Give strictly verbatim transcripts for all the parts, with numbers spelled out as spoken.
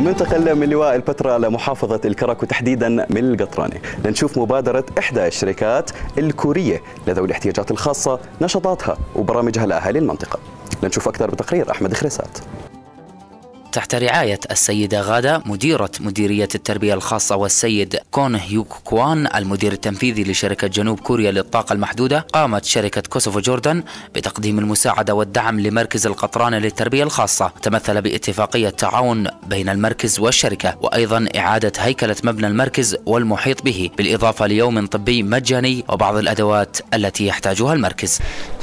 ومنتقل من لواء البتراء لمحافظة الكرك وتحديدا من القطرانة لنشوف مبادرة إحدى الشركات الكورية لذوي الاحتياجات الخاصة نشاطاتها وبرامجها لأهالي المنطقة. لنشوف أكثر بتقرير أحمد خريسات. تحت رعاية السيدة غادة مديرة مديرية التربية الخاصة والسيد كون هيوك كوان المدير التنفيذي لشركة جنوب كوريا للطاقة المحدودة، قامت شركة كوسوفو جوردن بتقديم المساعدة والدعم لمركز القطرانة للتربية الخاصة، تمثل باتفاقية تعاون بين المركز والشركة، وأيضا إعادة هيكلة مبنى المركز والمحيط به، بالإضافة ليوم طبي مجاني وبعض الأدوات التي يحتاجها المركز.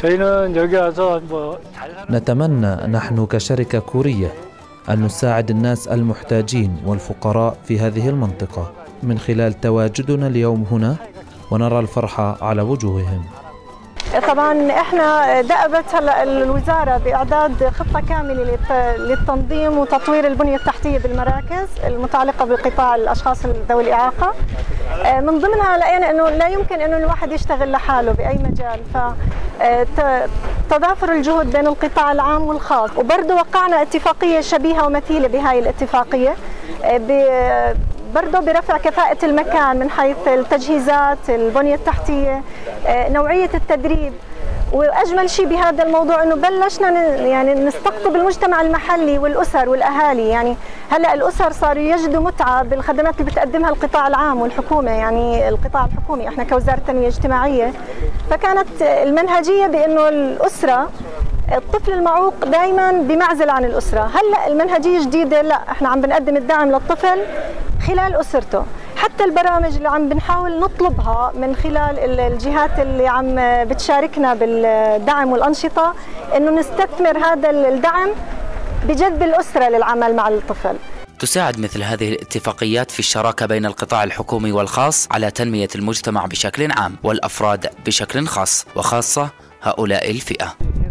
نتمنى نحن كشركة كورية أن نساعد الناس المحتاجين والفقراء في هذه المنطقة من خلال تواجدنا اليوم هنا ونرى الفرحة على وجوههم. طبعا احنا دأبت هلا الوزاره باعداد خطه كامله للتنظيم وتطوير البنيه التحتيه بالمراكز المتعلقه بقطاع الاشخاص ذوي الاعاقه. من ضمنها لقينا انه لا يمكن انه الواحد يشتغل لحاله باي مجال، ف تضافر الجهود بين القطاع العام والخاص، وبرضه وقعنا اتفاقيه شبيهه ومثيله بهاي الاتفاقيه برضه برفع كفاءة المكان من حيث التجهيزات، البنية التحتية، نوعية التدريب. واجمل شيء بهذا الموضوع انه بلشنا يعني نستقطب المجتمع المحلي والاسر والاهالي، يعني هلا الاسر صاروا يجدوا متعه بالخدمات اللي بتقدمها القطاع العام والحكومه، يعني القطاع الحكومي احنا كوزاره التنميه الاجتماعيه، فكانت المنهجيه بانه الاسره الطفل المعوق دائما بمعزل عن الاسره، هلا المنهجيه جديده، لا احنا عم بنقدم الدعم للطفل خلال اسرته، حتى البرامج اللي عم بنحاول نطلبها من خلال الجهات اللي عم بتشاركنا بالدعم والانشطه انه نستثمر هذا الدعم بجذب الاسره للعمل مع الطفل. تساعد مثل هذه الاتفاقيات في الشراكة بين القطاع الحكومي والخاص على تنمية المجتمع بشكل عام والأفراد بشكل خاص، وخاصة هؤلاء الفئة.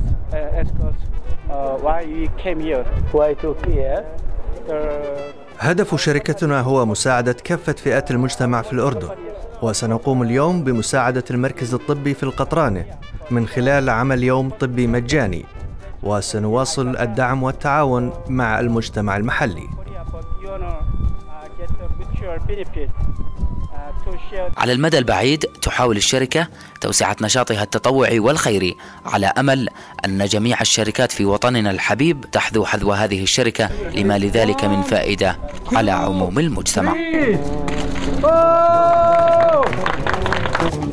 هدف شركتنا هو مساعدة كافة فئات المجتمع في الأردن، وسنقوم اليوم بمساعدة المركز الطبي في القطرانة من خلال عمل يوم طبي مجاني، وسنواصل الدعم والتعاون مع المجتمع المحلي. على المدى البعيد تحاول الشركة توسعة نشاطها التطوعي والخيري على أمل أن جميع الشركات في وطننا الحبيب تحذو حذو هذه الشركة لما لذلك من فائدة على عموم المجتمع.